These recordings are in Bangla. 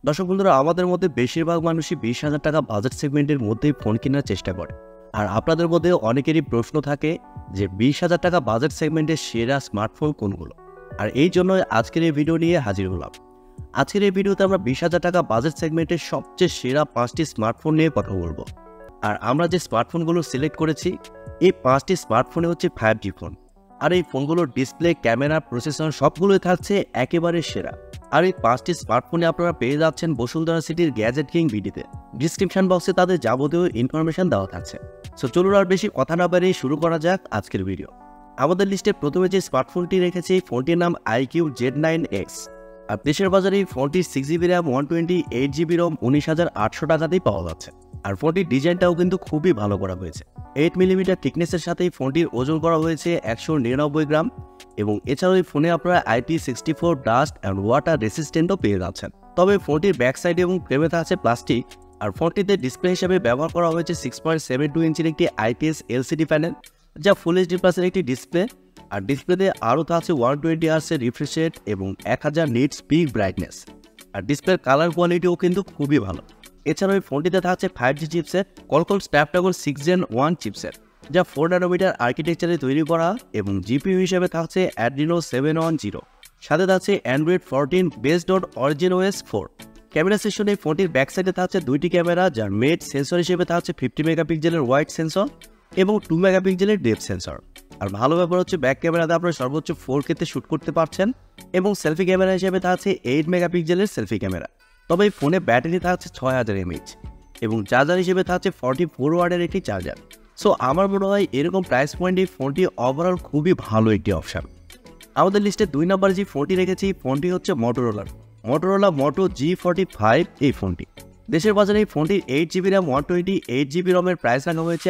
দর্শক বন্ধুরা, আমাদের মধ্যে বেশিরভাগ মানুষই 20,000 টাকা বাজেট সেগমেন্টের মধ্যেই ফোন কেনার চেষ্টা করে। আর আপনাদের মধ্যে অনেকেরই প্রশ্ন থাকে যে 20,000 টাকা বাজেট সেগমেন্টের সেরা স্মার্টফোন কোনগুলো। আর এই জন্য আজকের এই ভিডিও নিয়ে হাজির হলাম। আজকের এই ভিডিওতে আমরা 20,000 টাকা বাজেট সেগমেন্টের সবচেয়ে সেরা 5টি স্মার্টফোন নিয়ে কথা বলবো। আর আমরা যে স্মার্টফোনগুলো সিলেক্ট করেছি, এই 5টি স্মার্টফোনে হচ্ছে 5G ফোন। আর এই ফোনগুলোর ডিসপ্লে, ক্যামেরা, প্রসেসর সবগুলোই থাকছে একেবারে সেরা। আর এই 5টি স্মার্টফোনে আপনারা পেয়ে যাচ্ছেন বসুন্ধরা সিটির গ্যাজেট কিং ভিডিতে। ডিসক্রিপশন বক্সে তাদের যাবতীয় ইনফরমেশন দেওয়া থাকছে। সো চলুন আর বেশি কথা না বাড়িয়ে শুরু করা যাক আজকের ভিডিও। আমাদের লিস্টে প্রথমে যে স্মার্টফোনটি রেখেছি, ফোনটির নাম IQ Z9X। আর দেশের বাজারে এই ফোনটির 6GB RAM 128GB ROM 19,800 টাকাতেই পাওয়া যাচ্ছে। আর ফোনটির ডিজাইনটাও কিন্তু খুবই ভালো করা হয়েছে। 8mm থিকনেসের সাথে ফোনটির ওজন করা হয়েছে 199 গ্রাম। এবং এছাড়াও এই ফোনে আপনারা IP64 ডাস্ট অ্যান্ড ওয়াটার রেসিস্ট্যান্টও পেয়ে যাচ্ছেন। তবে ফোনটির ব্যাক সাইডে এবং ফ্রেমে থাকছে প্লাস্টিক। আর ফোনটিতে ডিসপ্লে হিসেবে ব্যবহার করা হয়েছে 6.72 ইঞ্চির একটি IPS LCD প্যানেল, যা ফুল HD প্লাসের একটি ডিসপ্লে। আর ডিসপ্লেতে আরও থাকছে 120 Hz রিফ্রেশ রেট এবং 1000 নিটস পিক ব্রাইটনেস। আর ডিসপ্লের কালার কোয়ালিটিও কিন্তু খুবই ভালো। এছাড়াও এই ফোনটিতে থাকছে 5G chipset, Qualcomm Snapdragon 6 Gen 1 chipset, যা 4 ন্যানোমিটার আর্কিটেকচারে তৈরি করা। এবং জিপিইউ হিসেবে থাকছে Adreno 710, সাথে থাকছে Android 14 based on Origin OS 4। Camera সেকশনে এই ফোনটির ব্যাক সাইডে থাকছে দুইটি ক্যামেরা, যার মেড সেন্সর হিসেবে থাকছে 50 মেগাপিক্সেলের ওয়াইড সেন্সর এবং 2 মেগাপিক্সেলের ডেপথ সেন্সর। আর ভালো ব্যাপার হচ্ছে ব্যাক ক্যামেরাতে আপনারা সর্বোচ্চ 4K তে শ্যুট করতে পারছেন। এবং সেলফি ক্যামেরা হিসেবে থাকছে 8 মেগাপিক্সেলের সেলফি ক্যামেরা। তবে এই ফোনে ব্যাটারি থাকছে 6000 mAh এবং চার্জার হিসেবে থাকছে 44 ওয়াটের একটি চার্জার। সো আমার মনে হয় এরকম প্রাইস পয়েন্টে এই ফোনটি ওভারঅল খুবই ভালো একটি অপশান। আমাদের লিস্টে 2 নম্বরে যে ফোনটি রেখেছি, ফোনটি হচ্ছে মোটোরোলা মোটো G45। এই ফোনটি দেশের বাজারে এই ফোনটির 8GB RAM 128GB ROM এর প্রাইস রাখা হয়েছে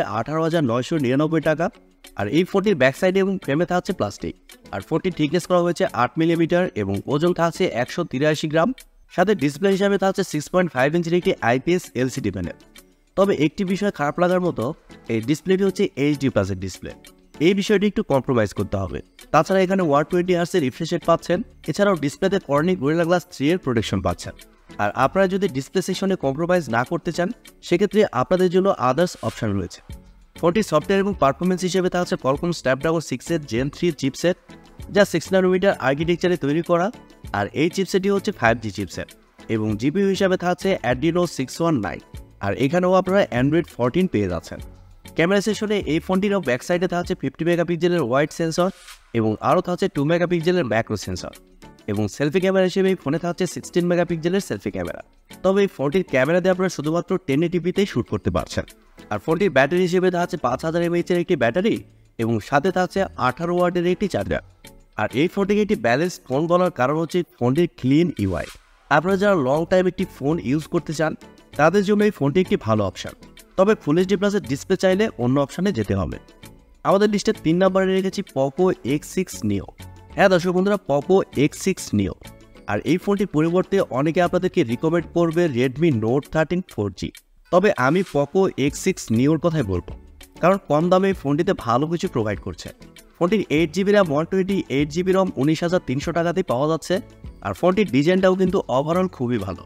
18,999 টাকা। আর এই ফোনটির ব্যাক সাইডে এবং ফ্রেমে থাকছে প্লাস্টিক। আর ফোনটির থিকনেস করা হয়েছে 8mm এবং ওজন থাকছে 183 গ্রাম। সাথে ডিসপ্লে হিসাবে থাকছে 6.5 ইঞ্চির একটি IPS LCD প্যানেল। তবে একটি বিষয় খারাপ লাগার মতো, এই ডিসপ্লেটি হচ্ছে HD প্লাসের ডিসপ্লে। এই বিষয়টি একটু কম্প্রোমাইজ করতে হবে। তাছাড়া এখানে 120 Hz রিফ্রেশ রেট পাচ্ছেন। এছাড়াও ডিসপ্লেতে কর্নিং গরিলা গ্লাস 3 এর প্রোটেকশন পাচ্ছেন। আর আপনারা যদি ডিসপ্লে সেকশনে কম্প্রোমাইজ না করতে চান, সেক্ষেত্রে আপনাদের জন্য আদার্স অপশন রয়েছে। ফোনটির সফটওয়্যার এবং পারফরমেন্স হিসেবে থাকছে Qualcomm Snapdragon 6 Gen 3 চিপসেট, যা 6 ন্যানোমিটার আর্কিটেকচারে তৈরি করা। আর এই চিপসেটটি হচ্ছে 5G চিপসেট এবং জিপিইউ হিসাবে থাকছে Adreno 619। আর এখানেও আপনারা Android 14 পেয়ে যাচ্ছেন। ক্যামেরা সেকশনে এই ফোনটিরও ব্যাক সাইডে থাকছে 50 মেগাপিক্সেলের ওয়াইড সেন্সর এবং আরও থাকছে 2 মেগাপিক্সেলের ম্যাক্রো সেন্সর। এবং সেলফি ক্যামেরা হিসেবে এই ফোনে থাকছে 16 মেগাপিক্সেলের সেলফি ক্যামেরা। তবে এই ফোনটির ক্যামেরা দিয়ে আপনারা শুধুমাত্র 1080pতেই শ্যুট করতে পারছেন। আর ফোনটির ব্যাটারি হিসেবে থাকছে 5000 mAh এর একটি ব্যাটারি এবং সাথে থাকছে 18 ওয়াটের একটি চার্জার। আর এই ফোনটিকে একটি ব্যালেন্স ফোন বলার কারণ হচ্ছে ফোনটির ক্লিন UI। আপনারা যারা লং টাইম একটি ফোন ইউজ করতে চান, তাদের জন্য এই ফোনটি একটি ভালো অপশান। তবে ফুল HD প্লাসের ডিসপ্লে চাইলে অন্য অপশানে যেতে হবে। আমাদের লিস্টে 3 নম্বরে রেখেছি Poco X6 Neo। হ্যাঁ দর্শক বন্ধুরা, Poco X6 Neo। আর এই ফোনটির পরিবর্তে অনেকে আপনাদেরকে রিকমেন্ড করবে Redmi Note 13 4G। তবে আমি Poco X6 Neoর কথাই বলবো, কারণ কম দামে এই ফোনটিতে ভালো কিছু প্রোভাইড করছে। ফোনটির 8GB RAM 128GB ROM 19,300 টাকাতেই পাওয়া যাচ্ছে। আর ফোনটির ডিজাইনটাও কিন্তু ওভারঅল খুবই ভালো।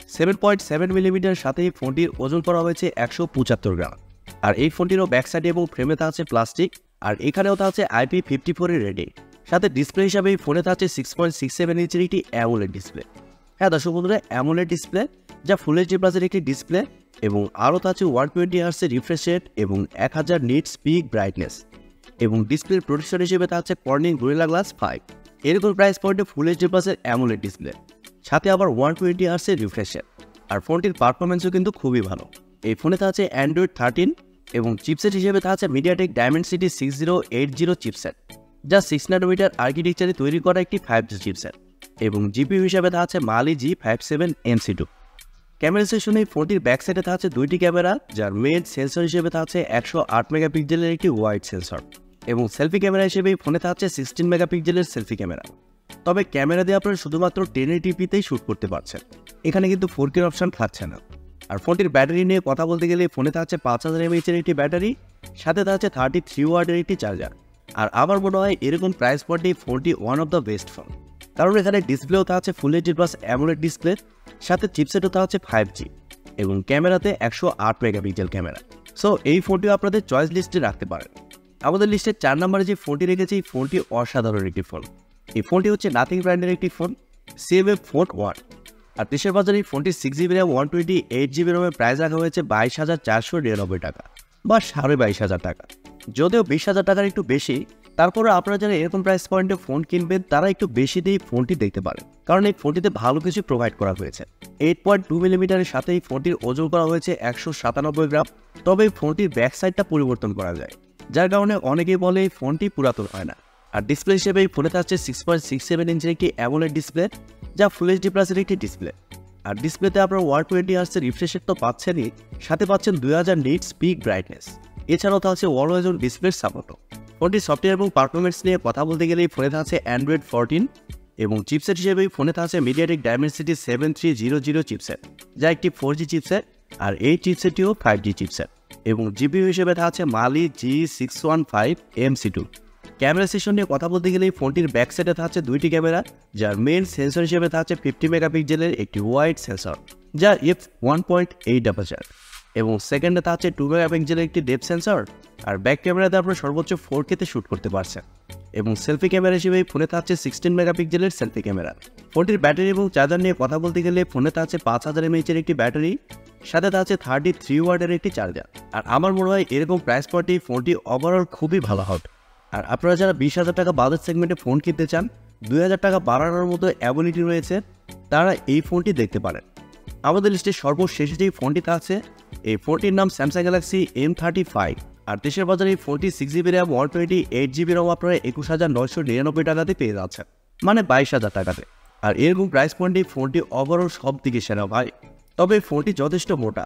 7.7mm সাথে এই ফোনটির ওজন করা হয়েছে 175 গ্রাম। আর এই ফোনটিরও ব্যাক সাইডে এবং ফ্রেমে থাকছে প্লাস্টিক। আর এখানেও থাকছে IP54 এর রেটিং। সাথে ডিসপ্লে হিসাবে এই ফোনে থাকছে 6.67 ইঞ্চির একটি AMOLED ডিসপ্লে। হ্যাঁ দর্শক বন্ধুরা, AMOLED ডিসপ্লে, যা ফুল HD প্লাসের একটি ডিসপ্লে। এবং আরও থাকছে 120 Hz রিফ্রেশ রেট এবং 1000 নিটস পিক ব্রাইটনেস। এবং ডিসপ্লের প্রোটেকশন হিসেবে থাকছে কর্নিং গরিলা গ্লাস 5। এরকম প্রাইস পয়েন্টে ফুল HD প্লাসের AMOLED ডিসপ্লে, সাথে আবার 120 Hz রিফ্রেশ রেট। আর ফোনটির পারফরমেন্সও কিন্তু খুবই ভালো। এই ফোনে থাকছে Android 13 এবং চিপসেট হিসেবে থাকছে MediaTek Dimensity 6080 চিপসেট, যা 6 ন্যানোমিটার আর্কিটেকচারে তৈরি করা একটি 5G চিপসেট। এবং জিপিইউ হিসাবে থাকছে Mali G57 MC2। ক্যামেরা সেকশনে এই ফোনটির ব্যাক সাইডে থাকছে দুইটি ক্যামেরা, যার মেন সেন্সর হিসেবে থাকছে 108 মেগাপিক্সেলের একটি ওয়াইড সেন্সর। এবং সেলফি ক্যামেরা হিসেবে এই ফোনে থাকছে 16 মেগাপিক্সেলের সেলফি ক্যামেরা। তবে ক্যামেরা দিয়ে আপনারা শুধুমাত্র 1080pতেই শ্যুট করতে পারছেন। এখানে কিন্তু 4K অপশান থাকছে না। আর ফোনটির ব্যাটারি নিয়ে কথা বলতে গেলে ফোনে থাকছে 5000 mAh এর একটি ব্যাটারি, সাথে থাকছে 33 ওয়াটের একটি চার্জার। আর আমার মনে হয় এরকম প্রাইস পয়েন্টে ফোনটি one of the best phone. কারণ এখানে ডিসপ্লেও থাকছে full HD plus AMOLED display, সাথে চিপসেটও তা হচ্ছে 5G এবং ক্যামেরাতে 108 মেগাপিক্সেল ক্যামেরা। সো এই ফোনটিও আপনাদের চয়েস লিস্টে রাখতে পারেন। আমাদের লিস্টের 4 নম্বরে যে ফোনটি রেখেছি এই ফোনটি অসাধারণ একটি ফোন। এই ফোনটি হচ্ছে নাথিং ব্র্যান্ডের একটি ফোন CMF ফোন 1। আর দেশের বাজারে এই ফোনটি 6GB RAM 128GB ROM-এর প্রাইস রাখা হয়েছে 22,499 টাকা বা 22,500 টাকা। যদিও 20,000 টাকার একটু বেশি, তারপরে আপনারা যারা এরকম প্রাইস পয়েন্টে ফোন কিনবেন তারা একটু বেশি দিয়ে ফোনটি দেখতে পারেন, কারণ এই ফোনটিতে ভালো কিছু প্রোভাইড করা হয়েছে। 8.2 মিলিমিটারের সাথে এই ফোনটির ওজন করা হয়েছে 197 গ্রাম। তবে এই ফোনটির ব্যাক সাইডটা পরিবর্তন করা যায়, যার কারণে অনেকেই বলে এই ফোনটি পুরাতন হয় না। আর ডিসপ্লে হিসেবে এই ফোনে থাকছে 6.67 ইঞ্চের একটি অ্যামোলেড ডিসপ্লে, যা ফুল এইচডি প্লাসের একটি ডিসপ্লে। আর ডিসপ্লেতে আপনারা 120 হার্টজের রিফ্রেশ রেট তো পাচ্ছেনই, সাথে পাচ্ছেন 2000 নিটস পিক ব্রাইটনেস। এছাড়াও থাকছে অলওয়েজ অন ডিসপ্লের সাপোর্টও। ফোনটির সফটওয়্যার এবং পারফরমেন্স নিয়ে কথা বলতে গেলে এই ফোনে থাকছে অ্যান্ড্রয়েড 14 এবং চিপসেট হিসেবে এই ফোনে থাকছে মিডিয়াটেক ডায়মেনসিটি 7300 চিপসেট, যা একটি 4G চিপসেট। আর এই চিপসেটটিও 5G চিপসেট এবং জিপিইউ হিসেবে থাকছে মালি G615 MC2। ক্যামেরা সেশন নিয়ে কথা বলতে গেলে এই ফোনটির ব্যাক সাইডে থাকছে 2টি ক্যামেরা, যার মেইন সেন্সর হিসেবে থাকছে 50 মেগাপিক্সেলের একটি ওয়াইড সেন্সর, যা f1.8 অ্যাপারচার, এবং সেকেন্ডে থাকছে 2 মেগাপিক্সেলের একটি ডেপথ সেন্সর। আর ব্যাক ক্যামেরাতে আপনারা সর্বোচ্চ 4K-তে শ্যুট করতে পারছেন। এবং সেলফি ক্যামেরা হিসেবে এই ফোনে থাকছে 16 মেগাপিক্সেলের সেলফি ক্যামেরা। ফোনটির ব্যাটারি এবং চার্জার নিয়ে কথা বলতে গেলে ফোনে থাকছে 5000 mAh-এর একটি ব্যাটারি, সাথে থাকছে 33 ওয়াটের একটি চার্জার। আর আমার মনে হয় এরকম প্রাইস পয়েন্টে ফোনটি ওভারঅল খুবই ভালো হবে। আর আপনারা যারা 20,000 টাকা বাজেট সেগমেন্টে ফোন কিনতে চান, 2000 টাকা বাড়ানোর মতো অ্যাবিলিটি রয়েছে, তারা এই ফোনটি দেখতে পারেন। আমাদের লিস্টে সর্বশেষে যে ফোনটি থাকছে এই ফোনটির নাম স্যামসাং গ্যালাক্সি M35। আর দেশের বাজারে এই ফোনটি 6GB RAM 128GB ROM আপনারা 21,999 টাকাতে পেয়ে যাচ্ছেন, মানে 22,000 টাকাতে। আর এরকম প্রাইস পয়েন্টে ফোনটি ওভারঅল সব দিকে সেরা ভাই। তবে ফোনটি যথেষ্ট মোটা,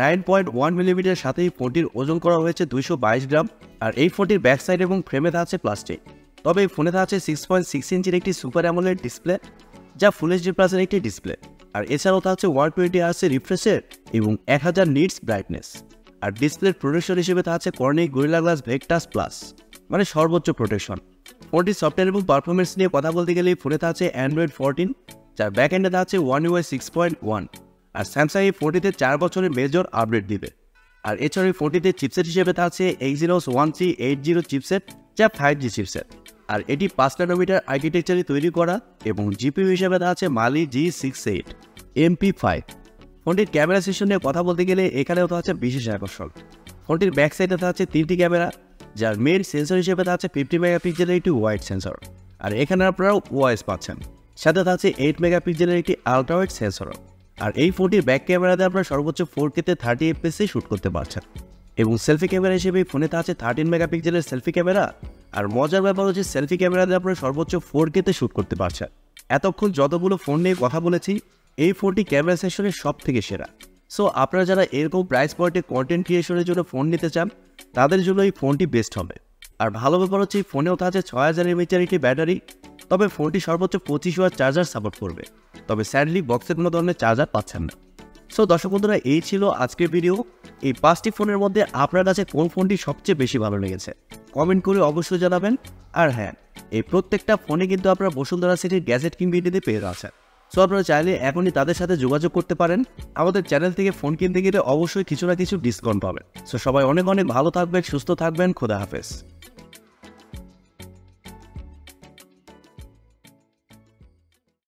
9.1 মিলিমিটার, সাথে এই ফোনটির ওজন করা হয়েছে 222 গ্রাম। আর এই ফোনটির ব্যাক সাইড এবং ফ্রেমে থাকছে প্লাস্টিক। তবে এই ফোনে থাকছে 6.6 ইঞ্চির একটি সুপার অ্যামোলেড ডিসপ্লে, যা ফুল এইচডি প্লাসের একটি ডিসপ্লে। আর এছাড়াও থাকছে 120 হার্টজের রিফ্রেশ রেট এবং 1000 নিটস ব্রাইটনেস। আর ডিসপ্লের প্রোটেকশন হিসেবে থাকছে Corning Gorilla Glass Victus plus, মানে সর্বোচ্চ প্রোটেকশন। ফোনটির সফটওয়্যার এবং পারফরমেন্স নিয়ে কথা বলতে গেলে এই ফোনে থাকছে অ্যান্ড্রয়েড 14, যার ব্যাক এন্ডে থাকছে One UI 6.1। আর স্যামসাং এই ফোনটিতে 4 বছরের মেজর আপডেট দিবে। আর এছাড়া এই ফোনটিতে চিপসেট হিসেবে থাকছে Exynos 1380 চিপসেট, যা 5G চিপসেট। আর এটি 5 ন্যানোমিটার আর্কিটেকচারে তৈরি করা এবং জিপিইউ হিসেবে থাকছে মালি G68 MP5। ফোনটির ক্যামেরা সেশন নিয়ে কথা বলতে গেলে এখানেও থাকছে বিশেষ আকর্ষণ। ফোনটির ব্যাক সাইডে থাকছে 3টি ক্যামেরা, যার মেইন সেন্সর হিসেবে থাকছে 50 মেগাপিক্সেলের একটি ওয়াইড সেন্সর। আর এখানে আপনারা ওএস পাচ্ছেন, সাথে থাকছে 8 মেগাপিক্সেলের একটি আলট্রা ওয়াইড সেন্সরও। আর এই ফোনটির ব্যাক ক্যামেরাতে আপনারা সর্বোচ্চ 4K-তে 30 fps শ্যুট করতে পারছেন। এবং সেলফি ক্যামেরা হিসেবে এই ফোনে থাকছে 13 মেগাপিক্সেলের সেলফি ক্যামেরা। আর মজার ব্যাপার হচ্ছে সেলফি ক্যামেরাতে আপনারা সর্বোচ্চ 4K-তে শ্যুট করতে পারছেন। এতক্ষণ যতগুলো ফোন নিয়ে কথা বলেছি, এই ফোনটি ক্যামেরা সেকশনের সব থেকে সেরা। সো আপনারা যারা এরকম প্রাইস পয়েন্টে কন্টেন্ট ক্রিয়েশনের জন্য ফোন নিতে চান, তাদের জন্য এই ফোনটি বেস্ট হবে। আর ভালো ব্যাপার হচ্ছে এই ফোনেও থাকছে 6000 mAh-এর একটি ব্যাটারি। তবে ফোনটি সর্বোচ্চ 25 ওয়াট চার্জার সাপোর্ট করবে। তবে স্যাডলি বক্সে কোনো ধরনের চার্জার পাচ্ছেন না। সো দর্শক বন্ধুরা, এই ছিল আজকের ভিডিও। এই 5টি ফোনের মধ্যে আপনার কাছে কোন ফোনটি সবচেয়ে বেশি ভালো লেগেছে কমেন্ট করে অবশ্যই জানাবেন। আর হ্যাঁ, এই প্রত্যেকটা ফোনে কিন্তু আপনারা বসুন্ধরা সিটির গ্যাজেট কিনবিটিতে পেয়ে যাচ্ছেন। সো আপনারা চাইলে এখনই তাদের সাথে যোগাযোগ করতে পারেন। আমাদের চ্যানেল থেকে ফোন কিনতে গেলে অবশ্যই কিছু না কিছু ডিসকাউন্ট পাবেন। সো সবাই অনেক অনেক ভালো থাকবেন, সুস্থ থাকবেন, খোদা হাফেজ।